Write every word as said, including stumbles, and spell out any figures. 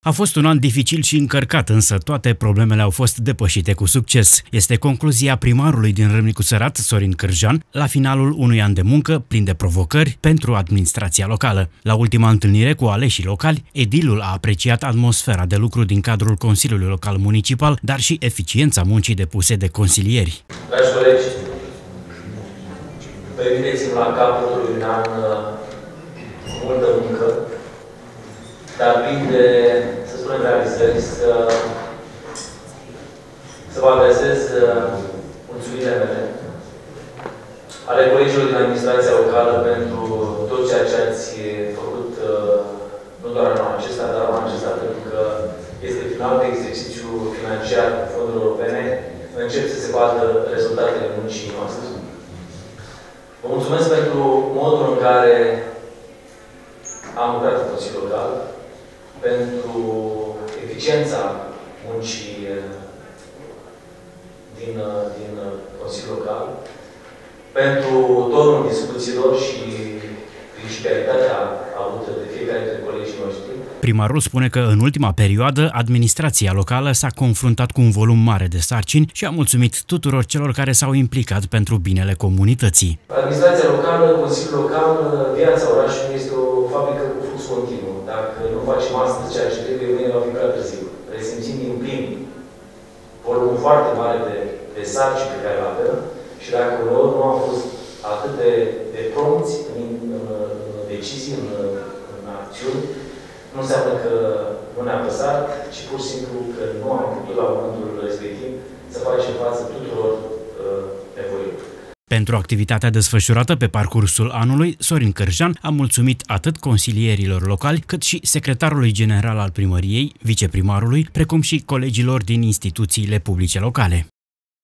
A fost un an dificil și încărcat, însă toate problemele au fost depășite cu succes. Este concluzia primarului din Râmnicu Sărat, Sorin Cârjan, la finalul unui an de muncă plin de provocări pentru administrația locală. La ultima întâlnire cu aleșii locali, edilul a apreciat atmosfera de lucru din cadrul Consiliului Local Municipal, dar și eficiența muncii depuse de consilieri. Dragi colegi, permiteți-mi la capătul unui an cu multă muncă, dar plin de, să spunem, realizări, să, să vă adresez mulțumirile mele ale colegilor din administrația locală pentru tot ceea ce ați făcut, nu doar în anul acesta, dar în anul acesta, pentru că este final de exercițiu financiar cu fonduri europene, încep să se vadă rezultatele muncii noastre. Vă mulțumesc pentru modul în care am lucrat în Consiliul Local, pentru eficiența muncii din, din Consiliul Local, pentru tonul discuțiilor și principalitatea avută de fiecare dintre colegii noștri. Primarul spune că în ultima perioadă administrația locală s-a confruntat cu un volum mare de sarcini și a mulțumit tuturor celor care s-au implicat pentru binele comunității. Administrația locală, Consiliul Local, viața orașului este o fabrică cu flux continuu. Dacă nu facem astăzi ceea ce trebuie, mâine va fi prea târziu. Resimțim din plin volumul foarte mare de, de sarcini pe care le avem și dacă uneori nu am fost atât de, de prompți în, în, în decizii, în, în acțiuni, nu înseamnă că nu ne-a păsat, ci pur și simplu că nu am putut la momentul respectiv să facem față tuturor uh, nevoilor. Pentru activitatea desfășurată pe parcursul anului, Sorin Cârjan a mulțumit atât consilierilor locali, cât și secretarului general al primăriei, viceprimarului, precum și colegilor din instituțiile publice locale.